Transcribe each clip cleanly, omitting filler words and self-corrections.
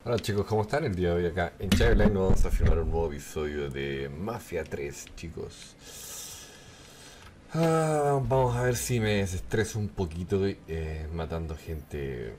Hola chicos, ¿cómo están? El día de hoy acá en Childline nos vamos a filmar un nuevo episodio de Mafia 3, chicos. Vamos a ver si me desestreso un poquito matando gente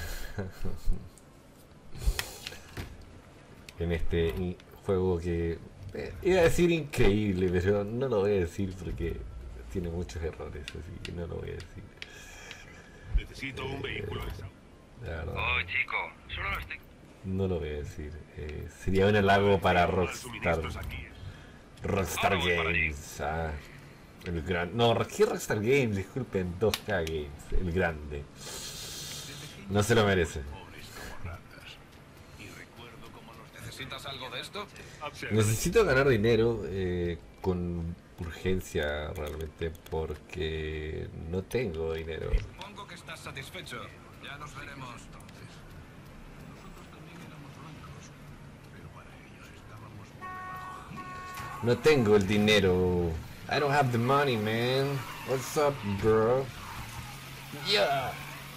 en este juego que iba a decir increíble, pero no lo voy a decir porque tiene muchos errores, así que no lo voy a decir. Necesito un vehículo de salud. La verdad, Oh, chico, solo lo estoy... no lo voy a decir. Sería un halago para Tengo más Rockstar. suministros aquí. Rockstar Ahora voy para allí. Games, el gran. No, ¿qué Rockstar Games? Disculpen, 2K Games, el grande. De No pequeño se lo éramos merece. pobres como ratas. Y recuerdo cómo nos ¿Necesitas algo de esto? Necesito ganar dinero con urgencia realmente porque no tengo dinero. Supongo que estás satisfecho. Ya nos veremos. entonces. Nosotros también éramos blancos, pero para ellos estábamos por debajo y ya está. No tengo el dinero. I don't have the money, man. What's up, bro? Yeah.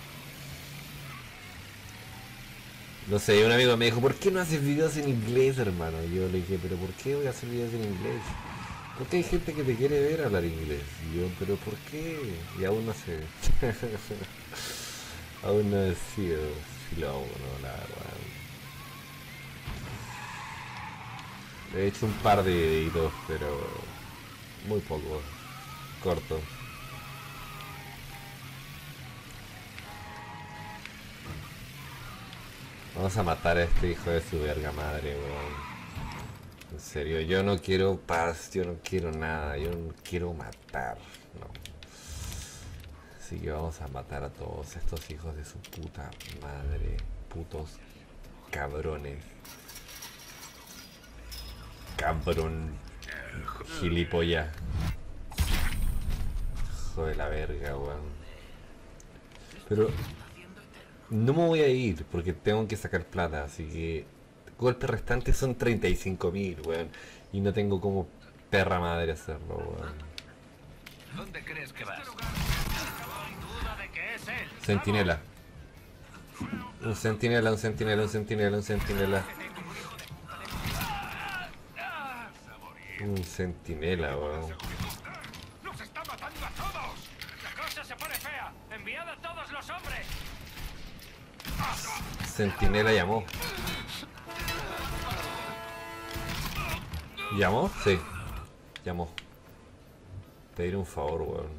No sé, un amigo me dijo, ¿por qué no haces videos en inglés, hermano? Y yo le dije, ¿pero por qué voy a hacer videos en inglés? Porque hay gente que te quiere ver hablar inglés. Y yo, ¿pero por qué? Y aún no sé. Aún no decido si lo hago o no, la verdad. He hecho un par de videitos, pero muy poco. Corto. Vamos a matar a este hijo de su verga madre, weón. En serio, yo no quiero paz, yo no quiero nada, yo no quiero matar, no. Así que vamos a matar a todos estos hijos de su puta madre, putos cabrones. Cabrón, gilipollas. Hijo de la verga, weón. Pero no me voy a ir porque tengo que sacar plata, así que golpes restantes son 35.000, weón. Y no tengo como perra madre hacerlo, weón. ¿Dónde crees que vas? Duda de que es él. Centinela. Un centinela, un centinela, un centinela, un centinela. Un centinela, weón. ¡Nos está matando a todos! ¡La cosa se pone fea! ¡Enviad a todos los hombres! Centinela llamó. ¿Llamó? Sí. Llamó. Pedir un favor, weón.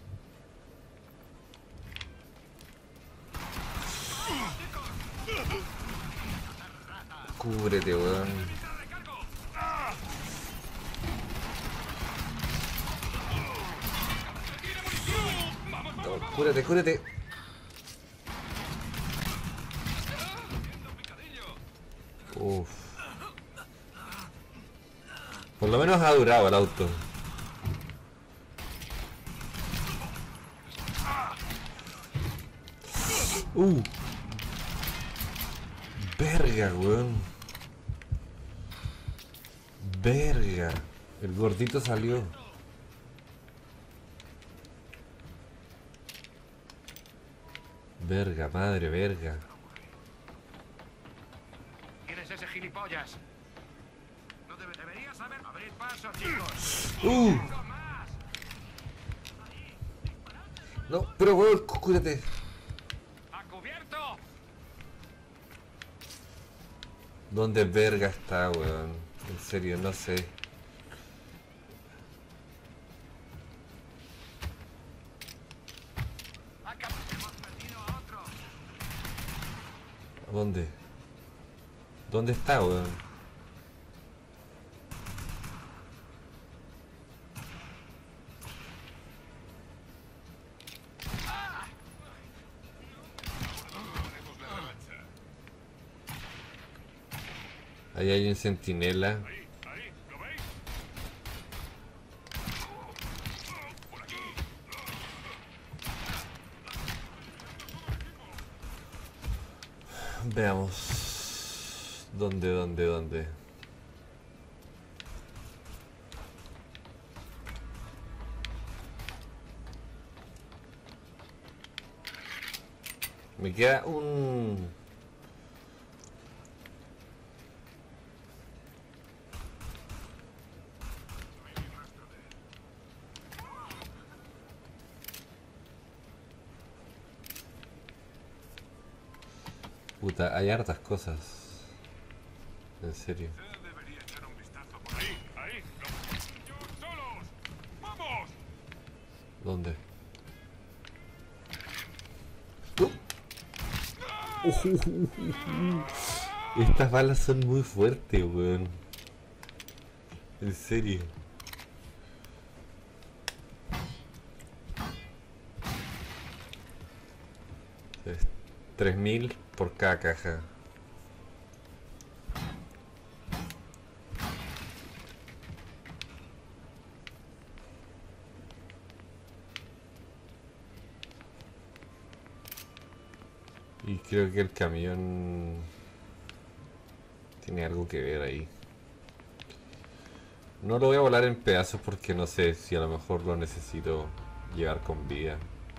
Cúbrete, weón. No, cúrate, cúrate. Uf. Por lo menos ha durado el auto. Verga, weón. Verga. El gordito salió. Verga, madre, verga. ¿Quién es ese gilipollas? No deberías saber. Abrid paso, chicos. ¡Más! No, pero weón, cúrate. ¡A cubierto! ¿Dónde verga está, weón? En serio, no sé. Hemos perdido a otro. ¿Dónde? ¿Dónde está, weón? Ahí hay un centinela. Ahí, ¿lo veis? Por aquí. Veamos. ¿Dónde? Me queda Puta, hay hartas cosas. En serio. Debería echar un vistazo por ahí. Ahí. ¡Yo solos! ¡Vamos! ¿Dónde? Estas balas son muy fuertes, weón. En serio. Es 3000 por cada caja. Y creo que el camión tiene algo que ver ahí. No lo voy a volar en pedazos porque no sé si a lo mejor lo necesito llevar con vida.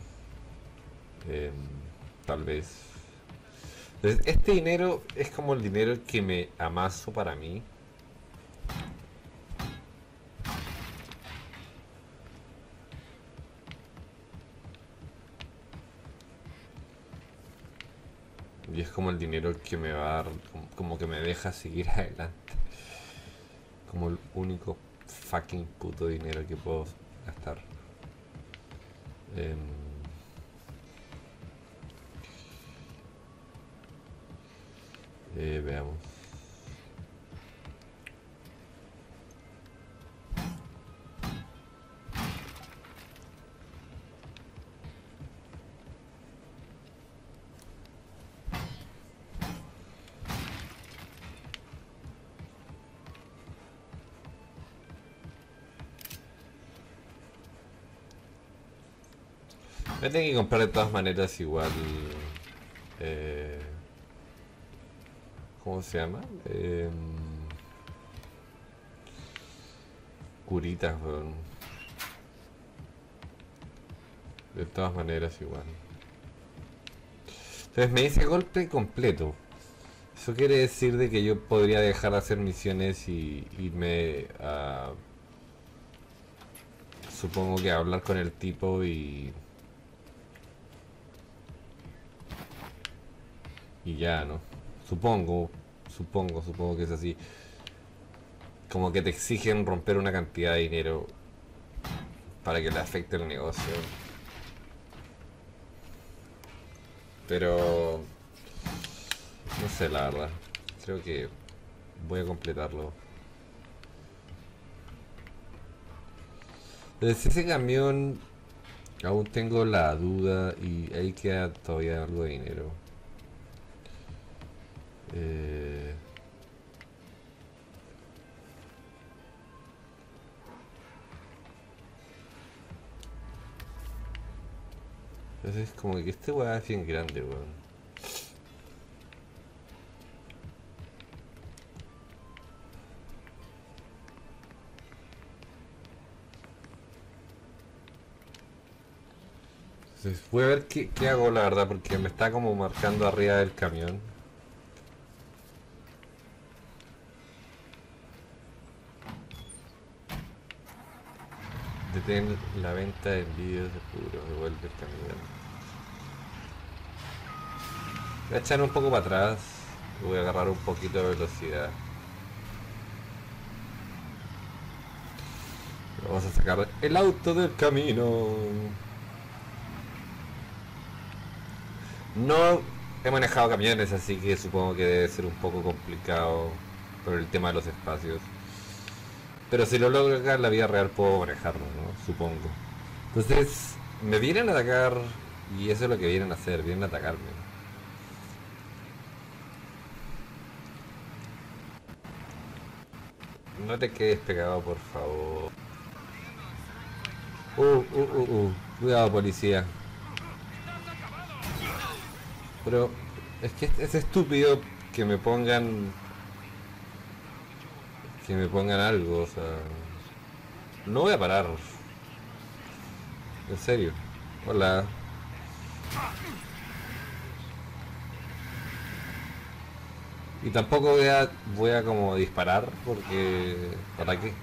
Tal vez. Entonces, este dinero es como el dinero que me amaso para mí. Y es como el dinero que me va a dar, como que me deja seguir adelante. Como el único fucking puto dinero que puedo gastar. Veamos. Me tengo que comprar de todas maneras igual. ¿Cómo se llama? Curitas, weón. De todas maneras igual. Entonces me dice golpe completo. Eso quiere decir de que yo podría dejar de hacer misiones y irme a... Supongo que a hablar con el tipo y ya, ¿no? Supongo que es así. Como que te exigen romper una cantidad de dinero para que le afecte el negocio. Pero no sé, la verdad. Creo que voy a completarlo. Desde ese camión aún tengo la duda y ahí queda todavía algo de dinero. Entonces es como que este weá es bien grande, weón. Entonces voy a ver qué hago, la verdad, porque me está como marcando arriba del camión. Detén la venta de envíos de puro, devuelve el camión. Voy a echar un poco para atrás. Voy a agarrar un poquito de velocidad. Vamos a sacar el auto del camino. No he manejado camiones, así que supongo que debe ser un poco complicado por el tema de los espacios. Pero si lo logro acá en la vida real puedo manejarlo, ¿no? Supongo. Entonces, me vienen a atacar y eso es lo que vienen a hacer, vienen a atacarme. No te quedes pegado, por favor. Cuidado, policía. Pero es que es estúpido que me pongan... Que me pongan algo, o sea... No voy a parar. En serio. Hola. Y tampoco voy a como disparar porque... ¿Para qué?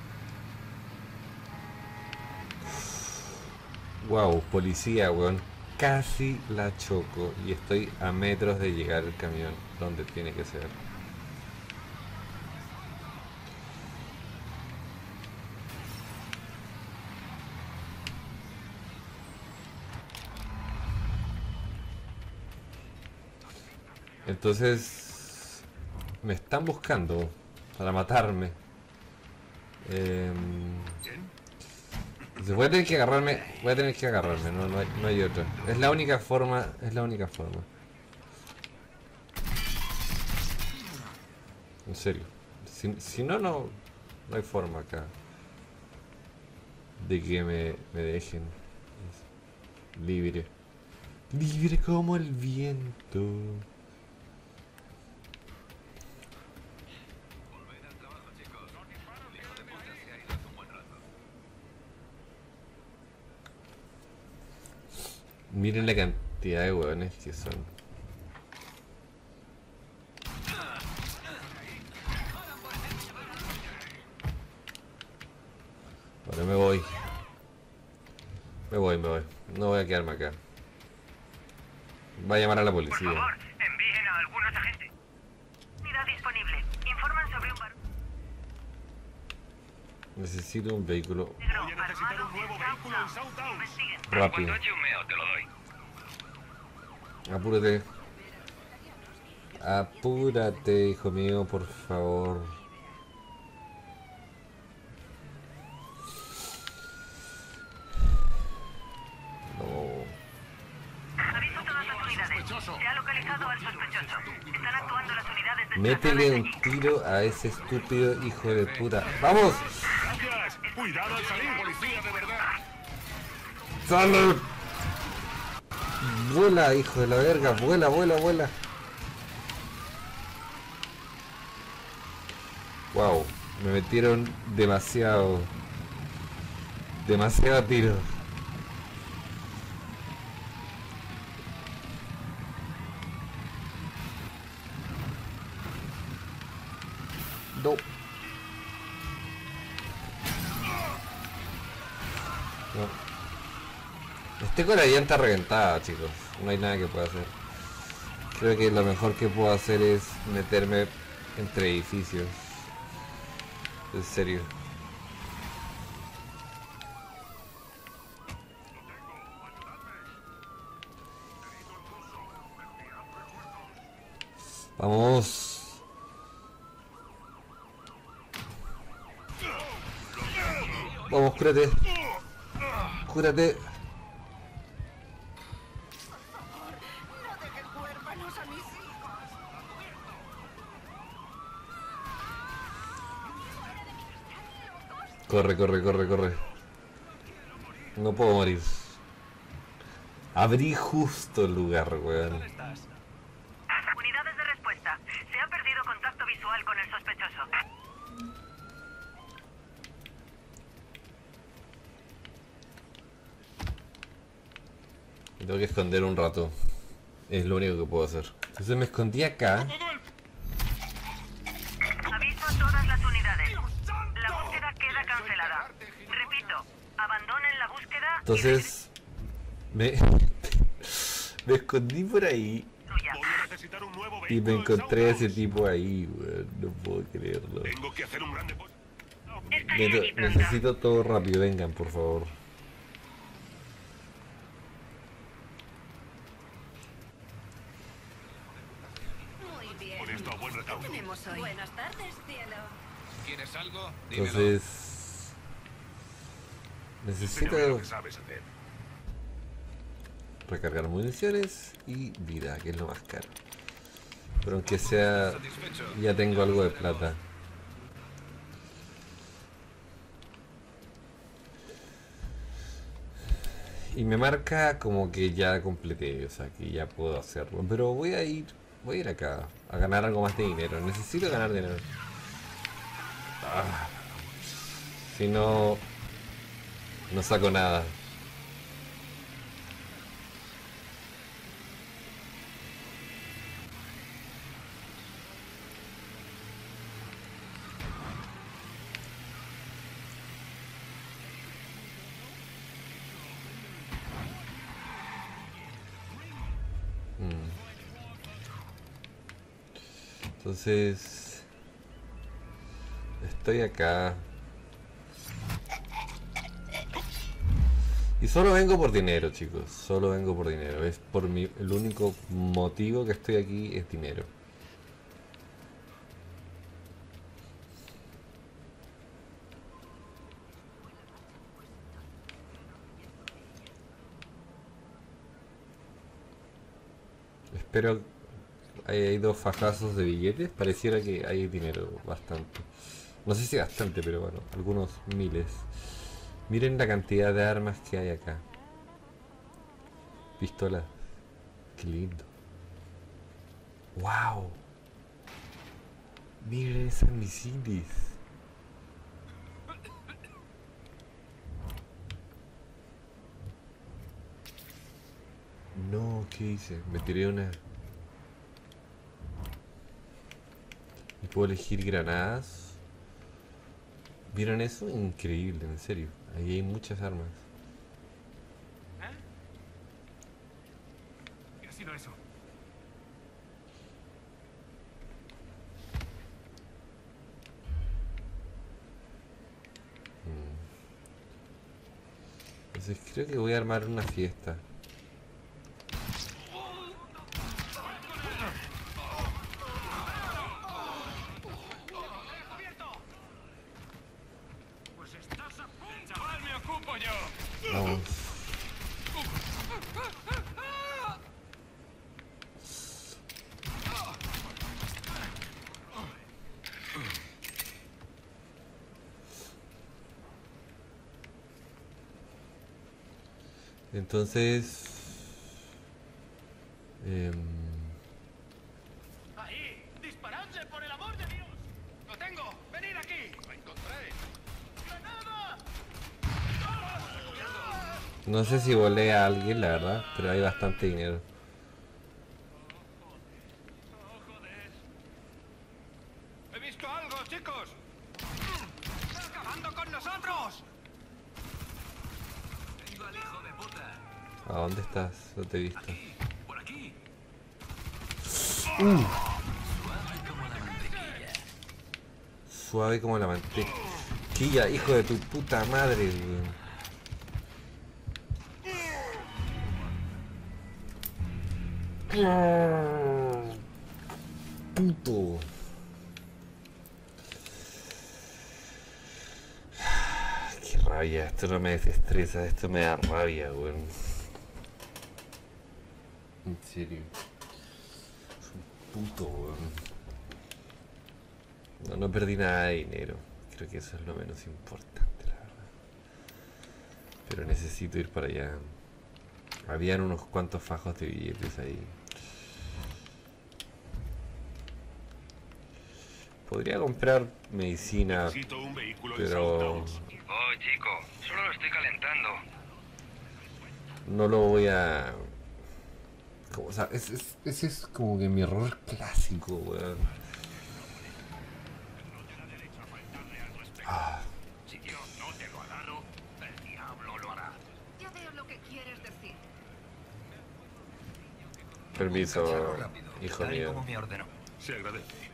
Wow, policía, weón. casi la choco y estoy a metros de llegar el camión donde tiene que ser. Entonces me están buscando para matarme. Voy a tener que agarrarme. Voy a tener que agarrarme, no hay otra. Es la única forma. Es la única forma. En serio. Si no, no hay forma acá. De que me dejen. Libre. Libre como el viento. Miren la cantidad de hueones que son. Ahora me voy. Me voy. No voy a quedarme acá. Va a llamar a la Por policía. favor, envíen a algunos agentes. Unidad disponible. Informan sobre un barco Necesito un vehículo negro Voy a necesitar armado un nuevo en vehículo en South South House. Investiguen. rápido. Cuando eche un meo, te lo doy. Apúrate. Apúrate, hijo mío, por favor. No. Aviso a todas las unidades. Se ha localizado al sospechoso. Están actuando las unidades de Métele un tiro a ese estúpido hijo de puta. ¡Vamos! Gracias. Cuidado al salir, policía de verdad. ¡Sale! Vuela, hijo de la verga. Vuela. Wow. Me metieron demasiado tiro. No. Estoy con la llanta reventada, chicos. No hay nada que pueda hacer. Creo que lo mejor que puedo hacer es meterme entre edificios. En serio. Vamos. Vamos, cúrate. Cúrate. No dejes huérfanos a mis hijos. Corre. No puedo morir. Abrí justo el lugar, weón. Unidades de respuesta. Se ha perdido contacto visual con el sospechoso. Me tengo que esconder un rato. Es lo único que puedo hacer. Entonces me escondí acá. Aviso a todas las unidades. La búsqueda queda cancelada. Repito, abandonen la búsqueda Entonces me escondí por ahí suya. Voy a necesitar un nuevo y me vehículo en encontré a South ese House. tipo ahí, weón. No puedo creerlo. Tengo que hacer un gran depósito. Estaré aquí pronto. Necesito todo rápido, vengan, por favor. Muy bien. Con esto a buen ¿Qué recaudo. tenemos hoy? Buenas tardes, cielo. ¿Quieres algo? Dímelo. Entonces Enséñame lo necesito que sabes hacer. recargar municiones y vida, que es lo más caro. Pero aunque sea, ¿Satisfecho? ya tengo algo de plata. Y me marca como que ya completé, o sea, que ya puedo hacerlo. Pero voy a ir acá a ganar algo más de dinero. Necesito ganar dinero. Ah, si no, no saco nada. Entonces estoy acá. Y solo vengo por dinero, chicos. Solo vengo por dinero. Es por mi... El único motivo que estoy aquí es dinero. Espero... Hay dos fajazos de billetes. Pareciera que hay dinero bastante. No sé si bastante, pero bueno, algunos miles. Miren la cantidad de armas que hay acá. Pistolas. Qué lindo. ¡Wow! Miren esas misiles. No, ¿qué hice? Me tiré una... ¿Y puedo elegir granadas? ¿Vieron eso? Increíble, en serio. Ahí hay muchas armas. ¿Qué ha sido eso? Entonces creo que voy a armar una fiesta. Pues estás a punto. ¡Chaval, me ocupo yo! Vamos. Entonces... ¡Ahí! ¡Disparadle, por el amor de Dios! ¡Lo tengo! ¡Venid aquí! ¡Lo encontré! ¡Granada! No sé si volé a alguien, la verdad, pero hay bastante dinero. ¡Oh, joder! ¡He visto algo, chicos! ¡Está acabando con nosotros! ¡Tengo al hijo de puta! ¿A dónde estás? No te he visto. Aquí, por aquí. Suave como la mantequilla, hijo de tu puta madre, weón. Puto. Qué rabia, esto no me desestresa, esto me da rabia, weón. En serio. Es un puto, weón. No perdí nada de dinero. Creo que eso es lo menos importante, la verdad. Pero necesito ir para allá. Habían unos cuantos fajos de billetes ahí. Podría comprar medicina, Necesito un vehículo pero ensartado. Oh, chico, solo lo estoy calentando. no lo voy a... O sea, ese es como que mi error clásico, weón. Si Dios no te lo ha dado, el diablo lo hará. Ya veo lo que quieres decir. Permiso, Cacharro rápido, hijo tal y mío. como me ordenó. Se agradece.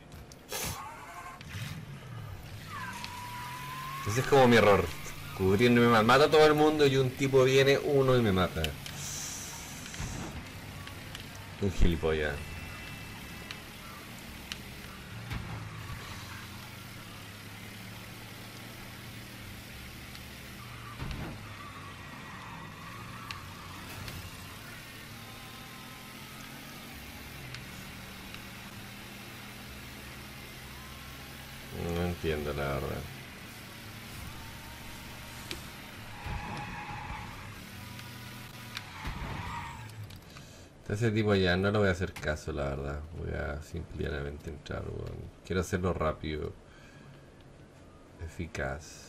Ese es como mi error. Cubriéndome mal. Mata a todo el mundo y un tipo viene, uno y me mata. Un gilipollas. No entiendo la verdad. Ese tipo ya no le voy a hacer caso, la verdad. Voy a simplemente entrar, weón. Quiero hacerlo rápido. Eficaz.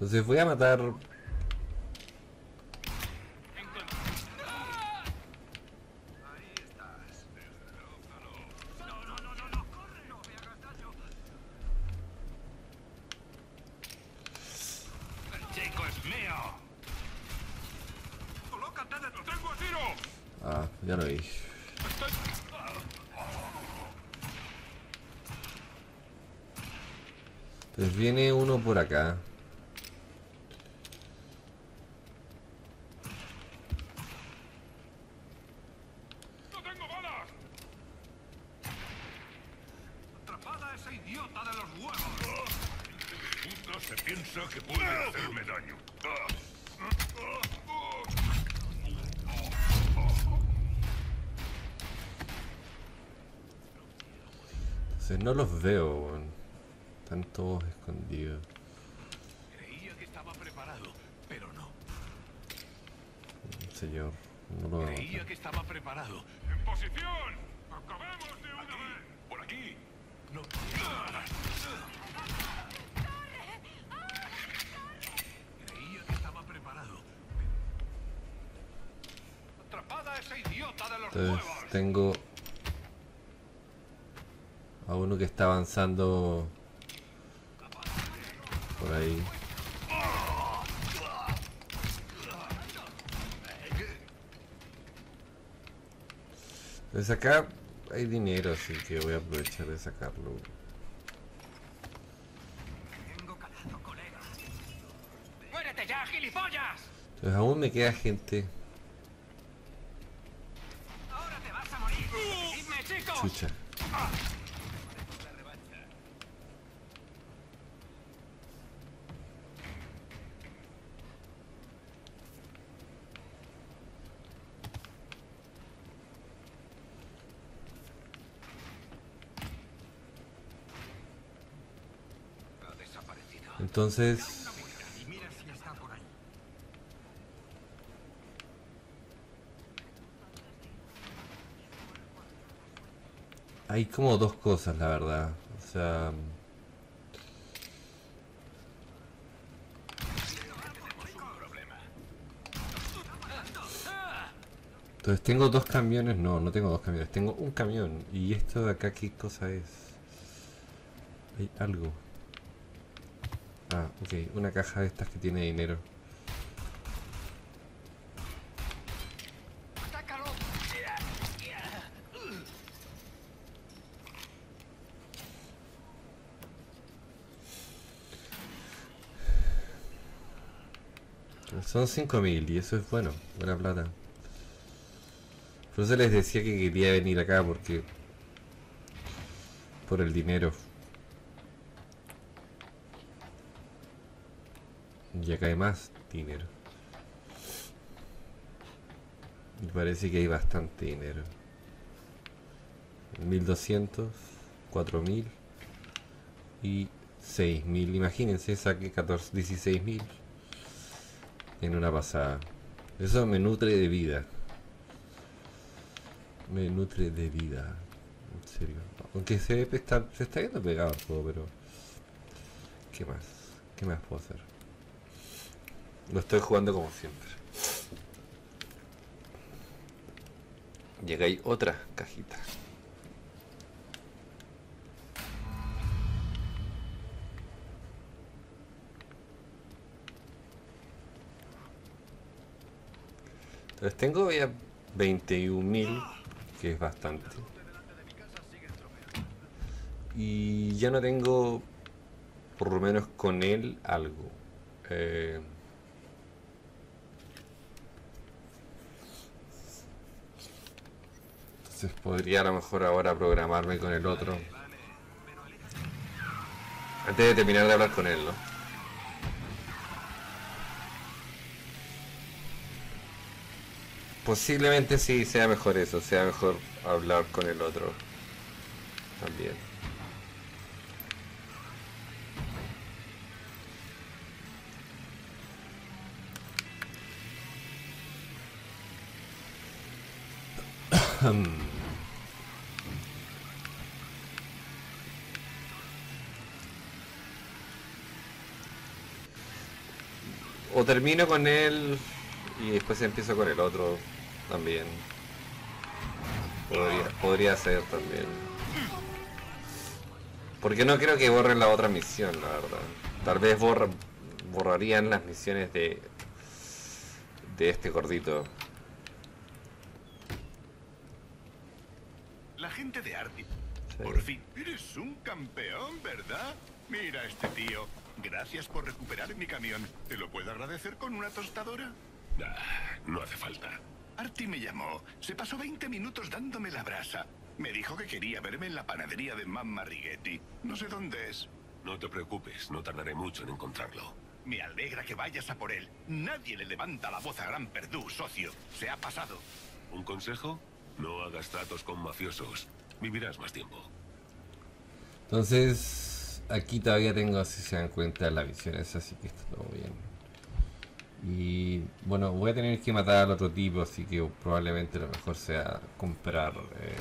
Entonces voy a matar... El chico es mío. Colócate de tu tengo a tiro. Ah, ya lo vi. Entonces viene uno por acá. ¡No tengo balas! Atrapada a ese idiota de los huevos. Puta se piensa que puede hacerme daño. Entonces no los veo, weón. Están todos escondidos. Creía que estaba preparado, pero no. Señor, no lo veo. Creía que estaba preparado. ¡En posición! ¡Acabemos de una vez! ¡Por aquí! ¡No! Creía que estaba preparado. ¡Atrapada a ese idiota de los Entonces huevos! tengo a uno que está avanzando por ahí. Entonces acá hay dinero, así que voy a aprovechar de sacarlo. Tengo calado, colega. ¡Muérete ya, gilipollas! Entonces aún me queda gente. ¡Ahora te vas a morir! ¡Seguidme, chicos! Chucha. Ha desaparecido. Entonces Y mira si está por ahí. hay como dos cosas, la verdad. O sea, entonces tengo dos camiones. No, no tengo dos camiones. Tengo un camión. ¿Y esto de acá qué cosa es? Hay algo. Ah, ok. Una caja de estas que tiene dinero. ¡Atácalo! Son 5.000 y eso es bueno. Buena plata. Por eso les decía que quería venir acá porque... por el dinero. Y acá hay más dinero. Y parece que hay bastante dinero. 1.200, 4.000 y 6.000. Imagínense, saqué 16.000 en una pasada. Eso me nutre de vida. Me nutre de vida. En serio. Aunque se está viendo pegado el juego, pero... ¿qué más? ¿Qué más puedo hacer? Lo estoy jugando como siempre. Y acá hay otra cajita. Entonces tengo ya 21.000, que es bastante. Y ya no tengo, por lo menos con él, algo. Entonces podría a lo mejor ahora programarme con el otro. Antes de terminar de hablar con él, ¿no? Posiblemente sí sea mejor eso, sea mejor hablar con el otro también. O termino con él y después empiezo con el otro también. Podría ser también. Porque no creo que borren la otra misión, la verdad. Tal vez borrarían las misiones de este gordito. La gente de Arti. Sí. Por fin. Eres un campeón, ¿verdad? Mira a este tío. Gracias por recuperar mi camión. ¿Te lo puedo agradecer con una tostadora? No hace falta. Arti me llamó. Se pasó 20 minutos dándome la brasa. Me dijo que quería verme en la panadería de Mamma Righetti. No sé dónde es. No te preocupes, no tardaré mucho en encontrarlo. Me alegra que vayas a por él. Nadie le levanta la voz a Gran Perdú, socio. Se ha pasado. ¿Un consejo? No hagas tratos con mafiosos. Vivirás más tiempo. Entonces, aquí todavía tengo, si se dan cuenta, las visiones, así que está todo bien. Y bueno, voy a tener que matar al otro tipo, así que probablemente lo mejor sea comprar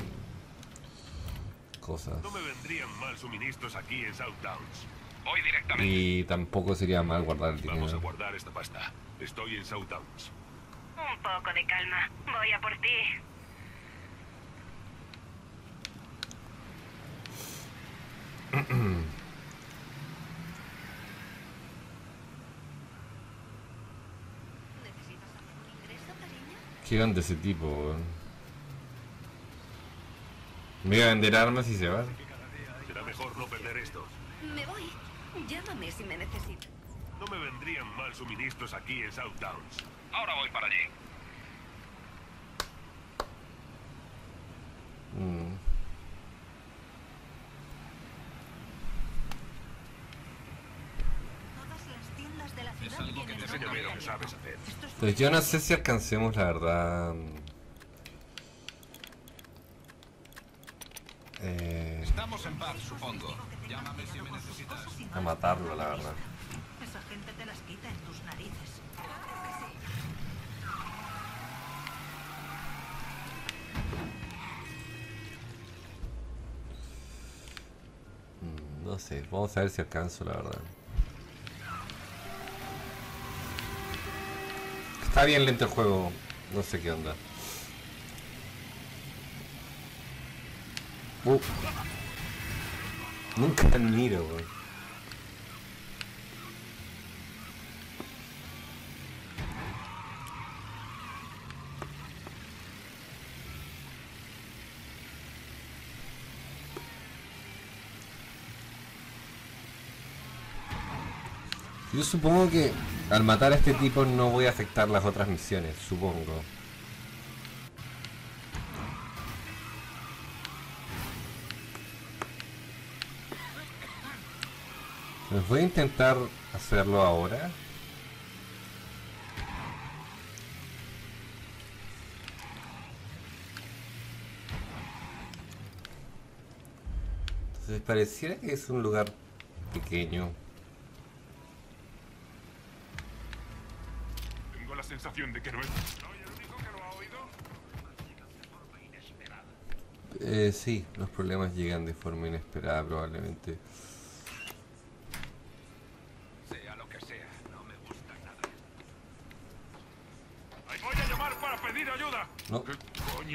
cosas. No me vendrían mal suministros aquí en South Downs. Voy directamente. Y tampoco sería mal guardar el Vamos a dinero. guardar esta pasta. Estoy en South Downs. Un poco de calma. Voy a por ti. ¿Necesitas algún ingreso, cariño? ¿Qué onda ese tipo, weón? Me iba a vender armas y se va. Será mejor no perder esto. Me voy. Llámame si me necesitas. No me vendrían mal suministros aquí en South Downs. Ahora voy para allí. Todas las tiendas de la ciudad tienen Enséñame lo que ropa sabes hacer. Esto es Pues yo no sé si alcancemos, la verdad. Estamos en paz, supongo. Llámame si me necesitas. A matarlo, la verdad. Esa gente te las quita en tus narices. No sé, vamos a ver si alcanzo, la verdad. Está bien lento el juego, no sé qué onda. Nunca admiro, güey. Yo supongo que al matar a este tipo no voy a afectar las otras misiones, supongo. Pues voy a intentar hacerlo ahora. Entonces pareciera que es un lugar pequeño. Tengo la sensación de que no es... ¿Soy el único que lo ha oído? Sí, los problemas llegan de forma inesperada probablemente. Sea lo que sea, no me gusta nada. Voy a llamar para pedir ayuda. No, ¿Qué coño?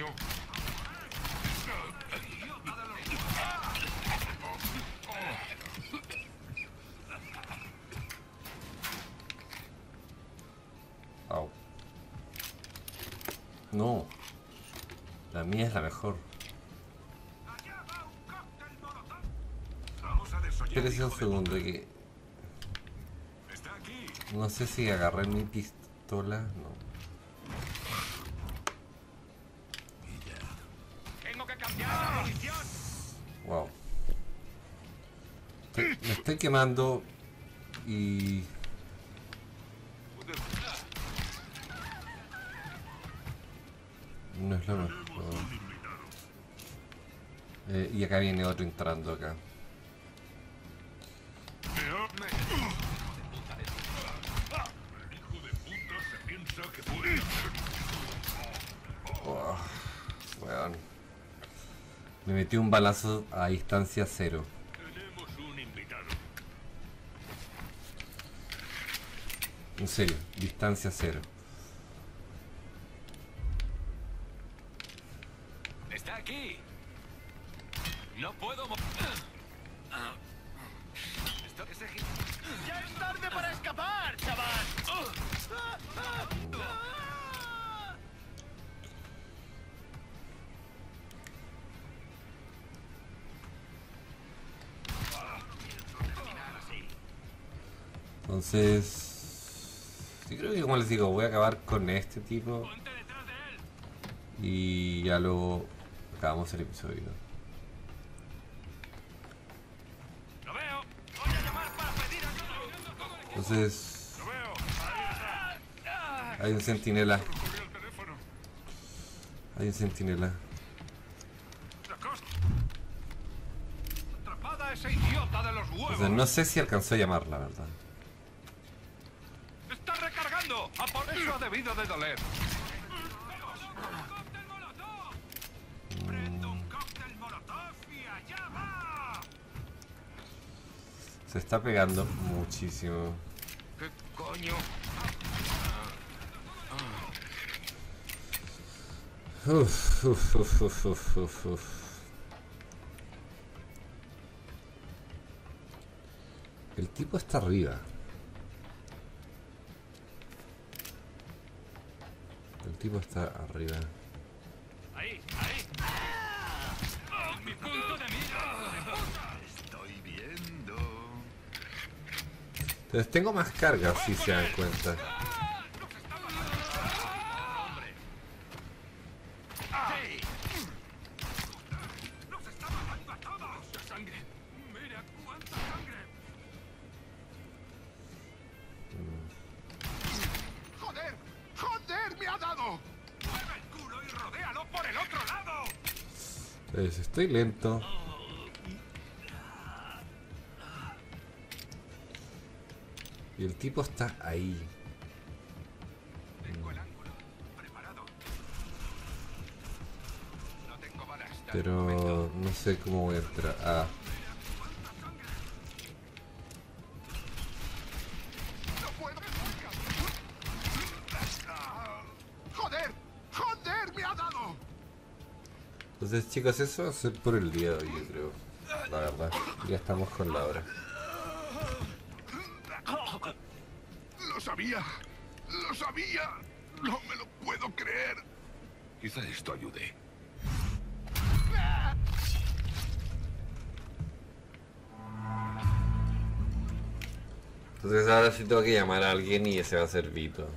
au. No. La mía es la mejor. Vamos a desollar. Espérese un segundo que... Está aquí. No sé si agarré mi pistola. No. Tengo que cambiar la munición. Wow. Me estoy quemando y... No es lo mejor. Y acá viene otro entrando acá. Hijo de puta se piensa que puede. Oh, weón. Me metí un balazo a distancia cero. Tenemos un invitado. En serio, distancia cero. Está aquí. No puedo ¡Ya es tarde para escapar, chaval! Entonces... sí, creo que como les digo, voy a acabar con este tipo. Ponte detrás de él. Y ya luego acabamos el episodio. Lo veo. Voy a llamar para pedir ayuda. Entonces... Lo veo. hay un centinela. Corre el teléfono. Hay un centinela. La costa. Atrapada a ese idiota de los huevos. Entonces no sé si alcanzó a llamar, la verdad. ¡Está recargando! ¡A por eso ha debido de doler! ¡Prendo un cóctel molotov y allá va! Se está pegando muchísimo. ¿Qué coño? Uf, uf, uf, uf, uf, uf, uf. El tipo está arriba. El tipo está arriba. ¡Ahí! ¡Ahí! ¡Mi punto de mira! Estoy viendo. Entonces tengo más carga, si se dan cuenta. ¡Nos está matando a todos! ¡La sangre! ¡Mira cuánta sangre! ¡Joder! ¡Joder! ¡Me ha dado! ¡Mueve el culo y rodéalo por el otro lado! Entonces estoy lento. Y el tipo está ahí. Tengo el ángulo. Preparado. No tengo balas. Dame un Pero momento. no sé cómo voy a entrar. Ah, ¡No puedo! ¡Joder! ¡Joder! ¡Me ha dado! entonces chicos, eso va a ser por el día de hoy, yo creo. La verdad, ya estamos con la hora. ¡Lo sabía! ¡Lo sabía! ¡No me lo puedo creer! Quizá esto ayude. Entonces ahora sí tengo que llamar a alguien y ese va a ser Vito.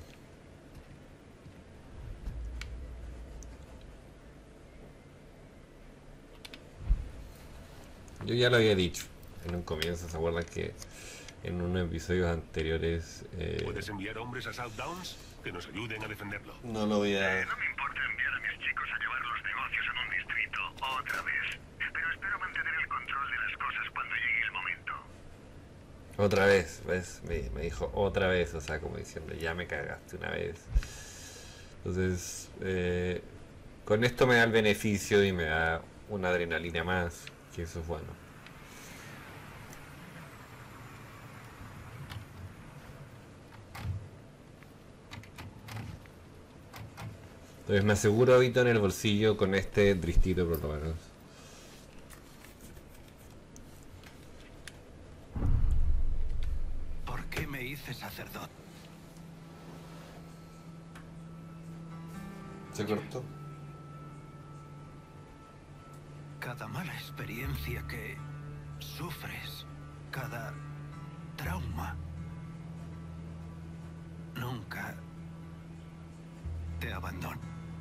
Yo ya lo había dicho en un comienzo, ¿se acuerdan que en unos episodios anteriores ¿Puedes enviar hombres a South Downs? Que nos ayuden a defenderlo. no lo voy a... No me importa enviar a mis chicos a llevar los negocios en un distrito otra vez. Pero espero mantener el control de las cosas cuando llegue el momento. Otra vez, ¿ves? Me dijo otra vez, o sea, como diciendo, ya me cagaste una vez. Entonces, con esto me da el beneficio y me da una adrenalina más, que eso es bueno. Entonces me aseguro Vito en el bolsillo con este distrito por lo menos. ¿Por qué me hice sacerdote? ¿Se cortó? Cada mala experiencia que sufres, cada trauma, nunca te abandona.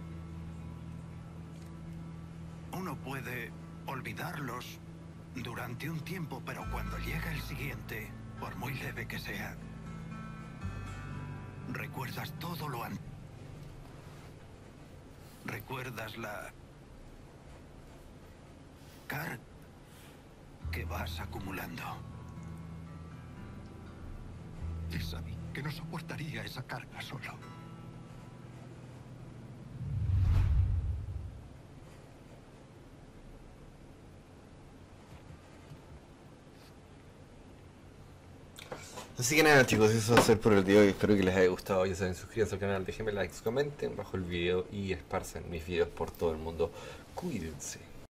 Uno puede olvidarlos durante un tiempo, pero cuando llega el siguiente, por muy leve que sea, recuerdas todo lo anterior. Recuerdas la carga que vas acumulando. Y sabía que no soportaría esa carga solo. Así que nada chicos, eso va a ser por el día de hoy. Espero que les haya gustado. Ya saben, suscríbanse al canal, déjenme likes, comenten bajo el video y esparcen mis videos por todo el mundo. Cuídense.